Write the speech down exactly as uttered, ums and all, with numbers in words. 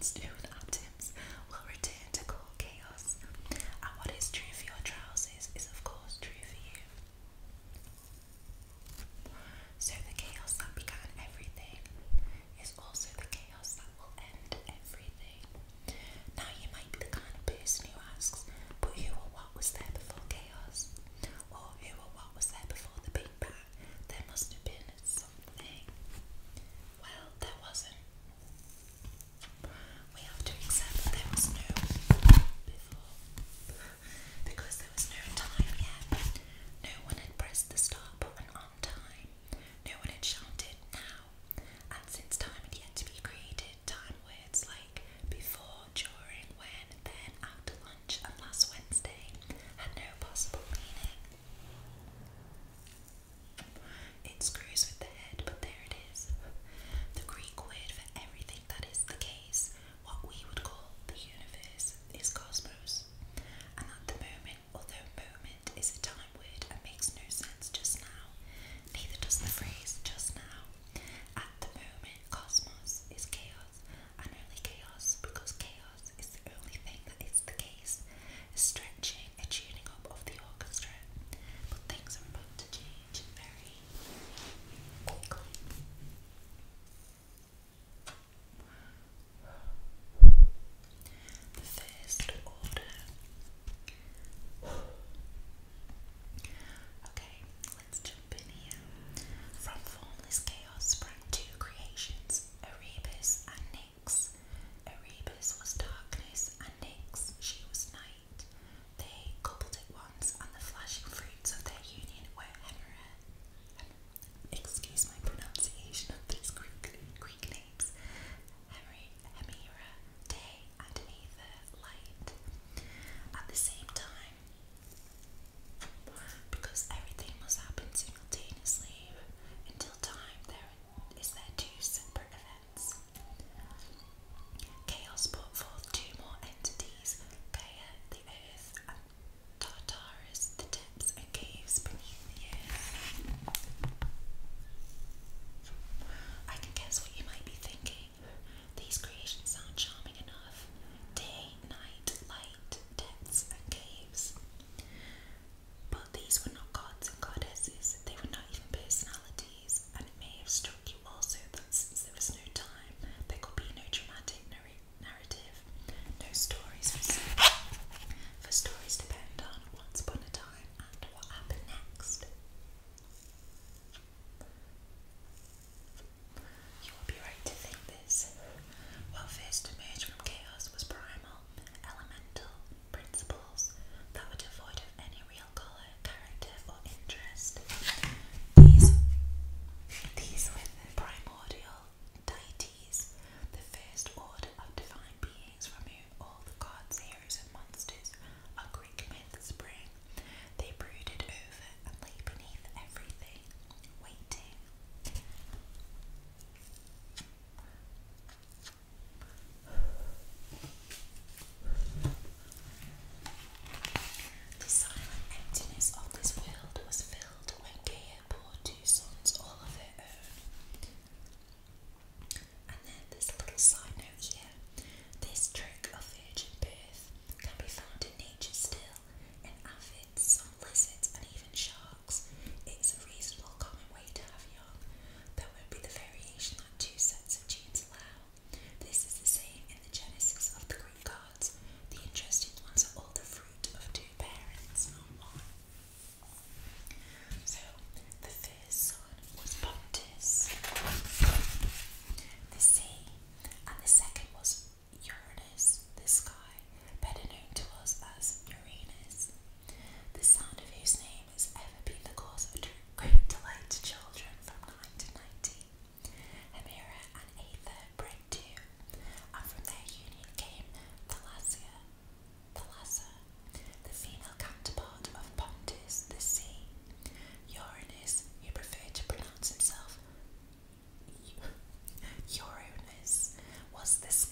stone atoms will return to core chaos. And what is true for your trousers is of course true for you. So the chaos that began everything is also the chaos that will end everything. Now you might be the kind of person who asks, but who or what was there before chaos? Or who or what was there before the Big Bang? There must have been something. Well, there wasn't. We have to accept that there was no before. Because there was no time yet. No one had pressed the start button on time. No one had shouted now. And since time had yet to be created, time words like before, during, when, then, after lunch, and last Wednesday had no possible meaning. It screws with the head, but there it is. The Greek word for everything that is the case, what we would call the universe, is cosmos. And at the moment, although moment is a time word and makes no sense just now, neither does the phrase just now. At the moment, cosmos is chaos, and only chaos because chaos is the only thing that is the case, a stretching, a tuning up of the orchestra. But things are about to change very quickly. The first order. Okay, let's jump in here. From formless chaos sprang two creations, Erebus and Nyx. Erebus was darkness, and Nyx, she was night. They coupled at once, and the flashing fruits of their union were Hemera. Excuse my pronunciation of these Greek, Greek names. Hemera, Hemera, day, and Aether, light. At the same time, because everything must happen simultaneously until time there is there two separate events. Chaos brought forth two more entities, Gaia, the earth, and Tartarus, the depths and caves beneath the earth. I can guess what you might be thinking. These creations sound charming enough. Day, night, light, depths and caves. But these were not gods and goddesses, they were not even personalities, and it may have struck you also that since there was no time, there could be no dramatic narr- narrative, no stories for, for stories depend on once upon a time and what happened next. You will be right to think this. What first emerged from chaos was primal, elemental principles that were devoid of any real colour, character or interest. These, these were the primordial deities, the first order of divine beings from whom all the gods, heroes and monsters of Greek myth spring. They brooded over and lay beneath everything, waiting. The silent emptiness of this world was filled when Gaia bore two sons all of her own. And then this little side note here. This trick of virgin birth can be found in nature still, in aphids, some lizards and even sharks. It's a reasonable common way to have young. There won't be the variation that two sets of genes allow. This is the same in the genesis of the Greek gods. The interesting ones are all the fruit of two parents, not one. So, the first son was Pontus, the sea, and the second was Uranus, the sky, better known to us as Uranus. The sound of whose name has ever been the cause of great delight to children from nine to ninety. Hemera and Aether bred two, and from their union came Thalassia, Thalassa, the female counterpart of Pontus, the sea. Uranus, who preferred to pronounce himself Uranus, was the